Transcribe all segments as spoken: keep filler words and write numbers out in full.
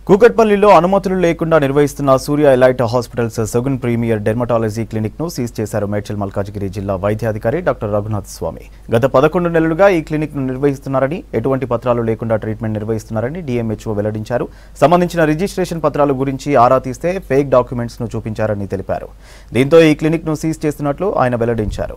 కూకట్పల్లిలో అనుమతులు లేకుండా నిర్వహిస్తున్న Surya elite hospitals seven premier dermatology clinic ను సీజ్ చేశారు మేడ్చల్ మల్కాజిగిరి జిల్లా వైద్యాధికారి డాక్టర్ రఘునాథ్ స్వామి. గత పదకొండు నెలలుగా ఈ క్లినిక్ ను నిర్వహిస్తున్నారని, ఎటువంటి పత్రాలు లేకుండా ట్రీట్మెంట్ నిర్వహిస్తున్నారని డీఎంహెచ్ఓ వెల్లడించారు. సంబంధించిన రిజిస్ట్రేషన్ పత్రాల గురించి ఆరా తీస్తే ఫేక్ డాక్యుమెంట్స్ ను చూపించారని తెలిపారు. దీంతో ఈ క్లినిక్ ను సీజ్ చేస్తున్నట్లు ఆయన వెల్లడించారు.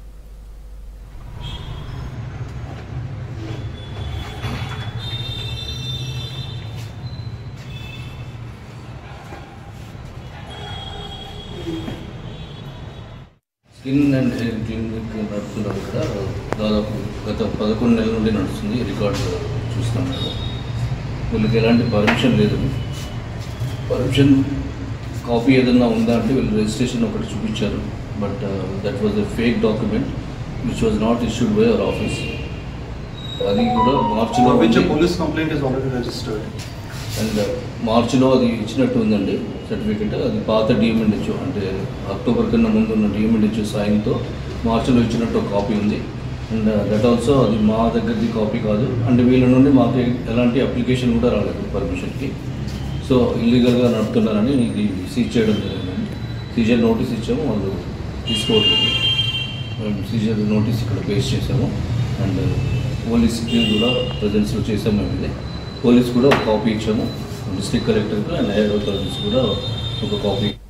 స్కిన్ అండ్ హెయిర్ క్లినిక్ నడుపుతున్నారు ఇక్కడ. దాదాపు గత పదకొండు నెలల నుండి నడుస్తుంది. రికార్డు చూస్తున్నాం మేము. వీళ్ళకి ఎలాంటి పర్మిషన్ లేదు. పర్మిషన్ కాపీ ఏదన్నా ఉందా అంటే వీళ్ళు రిజిస్ట్రేషన్ ఒకటి చూపించారు. But that was a fake document which was not issued by our office. అది కూడా మార్చిలో police complaint is already registered and మార్చిలో అది ఇచ్చినట్టు ఉందండి సర్టిఫికెట్. అది పాత డిఎంఎన్హెచ్ఓ అంటే అక్టోబర్ కన్నా ముందు ఉన్న డిఎంఎన్హెచ్ఓ సాయంతో మార్చిలో ఇచ్చినట్టు ఒక కాపీ ఉంది. అండ్ దట్ ఆల్సో అది మా దగ్గరది కాపీ కాదు. అండ్ వీళ్ళ నుండి మాకు ఎలాంటి అప్లికేషన్ కూడా రాలేదు పర్మిషన్కి. సో ఇల్లీగల్గా నడుపుతున్నారని ఇది సీజ్ చేయడం జరిగిందండి. సీజర్ నోటీస్ ఇచ్చాము, వాళ్ళు తీసుకోవట్లేదు. మేము సీజర్ నోటీస్ ఇక్కడ పేస్ట్ చేసాము. అండ్ పోలీస్కి కూడా ప్రజెన్స్లో చేసాము మేము. ఇది పోలీస్ కూడా ఒక కాపీ ఇచ్చాము. డిస్ట్రిక్ట్ కలెక్టర్కి అండ్ హైర్ అథారిటీస్ కూడా ఒక కాపీ